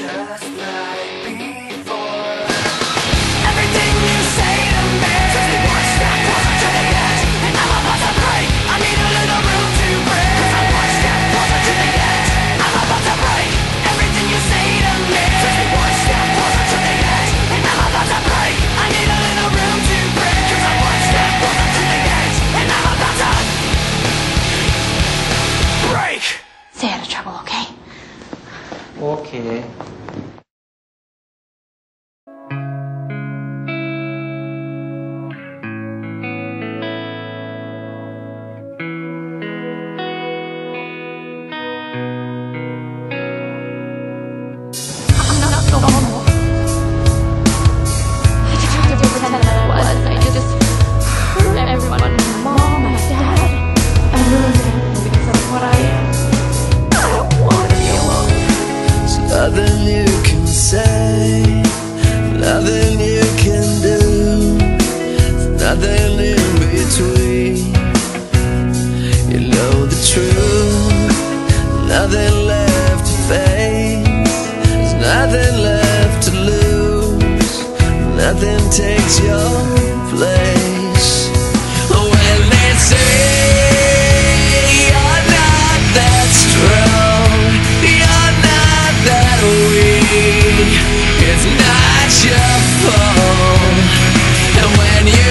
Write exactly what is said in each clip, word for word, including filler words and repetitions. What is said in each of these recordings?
just like before. Everything you say to me takes me one step closer to the edge, and I'm about to break. I need a little room to breathe, 'cause I'm one step closer to the edge. I'm about to break. Everything you say to me takes me one step closer to the edge, and I'm about to break. I need a little room to breathe, 'cause I'm one step closer to the edge, and I'm about to break. Stay out of trouble, okay? โอเค I'm not normal. I just have to pretend that I was, and I just hurt everyone. Mom, my dad. I'm losing because of what I am. I don't want to be alone. There's nothing you can say, nothing you can do. There's nothing in between. You know the truth, nothing left to face. There's nothing left to lose. Nothing takes your place. When they say you're not that strong, you're not that weak, it's not your fault. And when you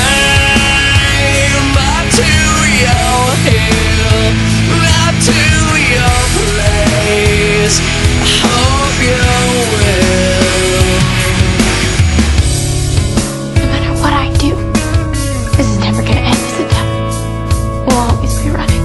climb up to your hill, up to your place, I hope you will. No matter what I do, this is never gonna end this attempt. We'll always be running.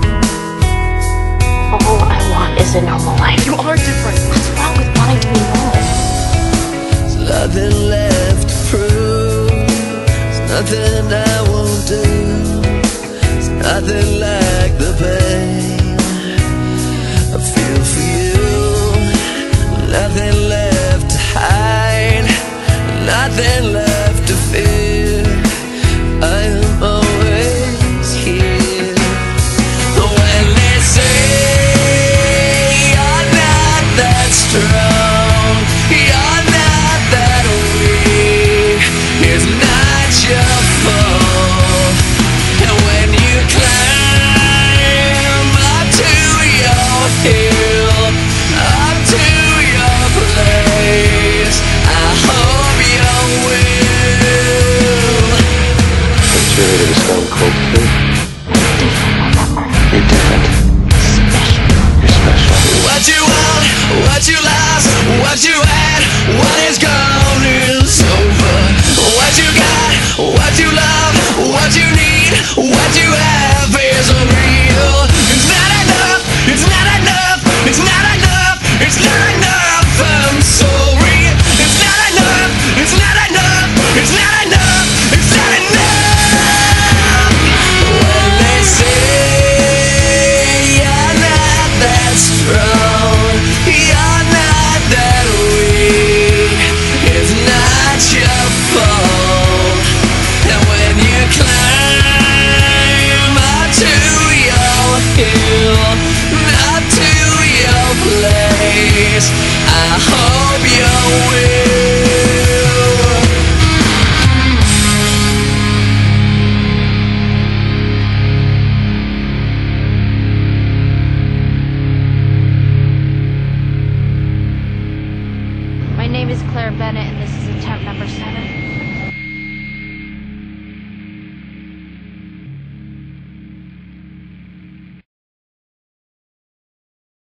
All I want is a normal life. You are different. What's wrong with wanting to be normal? There's nothing left to prove. There's nothing I won't do. There's nothing like the pain I feel for you. Nothing left to hide, nothing left to fear. I am always here. When they say you're not that strong, you're not that weak, it's not your fault. And when you climb up to your hill, up to your place, I hope you will. It's really to be stone cold too. You're different. You're special. What you want, what you lost, what you had, what is gone is over. What you got, what you love, what you need, what you have is real. It's not enough, it's not enough, it's not enough, it's not enough, I'm sorry. It's not enough, it's not enough, it's not enough, it's not enough. When they say you're not that strong, you're not that weak, it's not your fault. And when you climb up to your hill, up to your place, I hope you will. My name is Bennet, and this is attempt number seven.